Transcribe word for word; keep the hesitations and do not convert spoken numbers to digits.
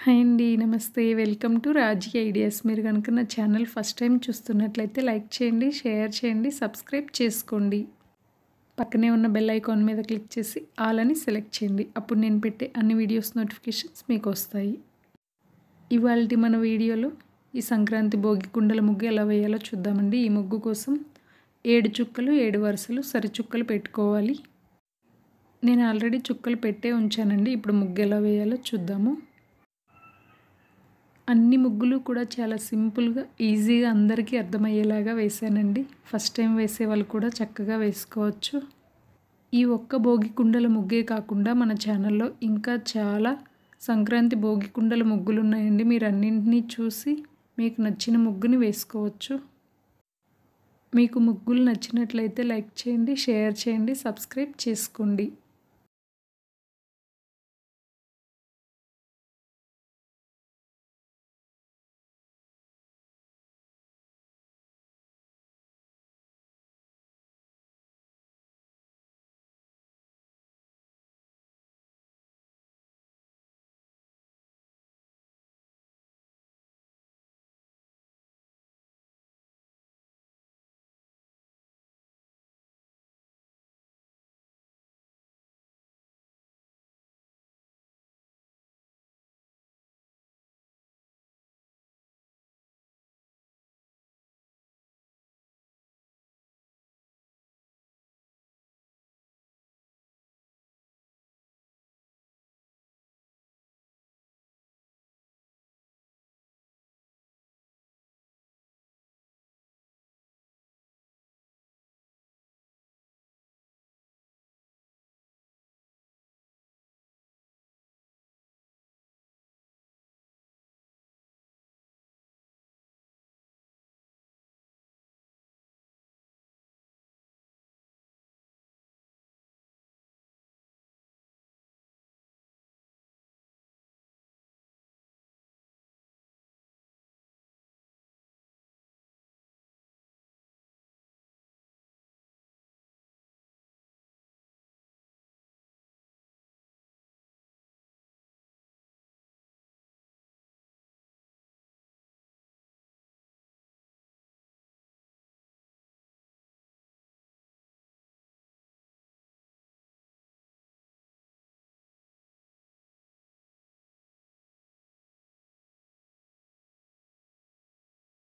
Hi అండి. నమస్తే. Welcome to Raji ideas. మీరు గనుక నా ఛానల్ ఫస్ట్ టైం చూస్తున్నట్లయితే లైక్ చేయండి, షేర్ చేయండి, సబ్స్క్రైబ్ చేసుకోండి. పక్కనే ఉన్న బెల్ ఐకాన్ మీద క్లిక్ చేసి ఆల్ అని సెలెక్ట్ చేయండి. అప్పుడు నేను పెట్టే అన్ని వీడియోస్ నోటిఫికేషన్స్ మీకు వస్తాయి. ఇవాల్టి మన వీడియోలో ఈ సంక్రాంతి భోగి కుండల ముగ్గు ఎలా వేయాలో చూద్దామండి. ఈ ముగ్గు కోసం ఏడు చుక్కలు, ఏడు వరుసలు సరి చుక్కలు పెట్టుకోవాలి. నేను ఆల్రెడీ చుక్కలు పెట్టే ఉంచానండి. ఇప్పుడు ముగ్గు ఎలా వేయాలో చూద్దాము. అన్ని ముగ్గులు కూడా చాలా సింపుల్గా, ఈజీగా అందరికీ అర్థమయ్యేలాగా వేసానండి. ఫస్ట్ టైం వేసే వాళ్ళు కూడా చక్కగా వేసుకోవచ్చు. ఈ ఒక్క భోగి కుండల ముగ్గే కాకుండా మన ఛానల్లో ఇంకా చాలా సంక్రాంతి భోగి కుండల ముగ్గులు ఉన్నాయండి. మీరు అన్నింటినీ చూసి మీకు నచ్చిన ముగ్గుని వేసుకోవచ్చు. మీకు ముగ్గులు నచ్చినట్లయితే లైక్ చేయండి, షేర్ చేయండి, సబ్స్క్రైబ్ చేసుకోండి.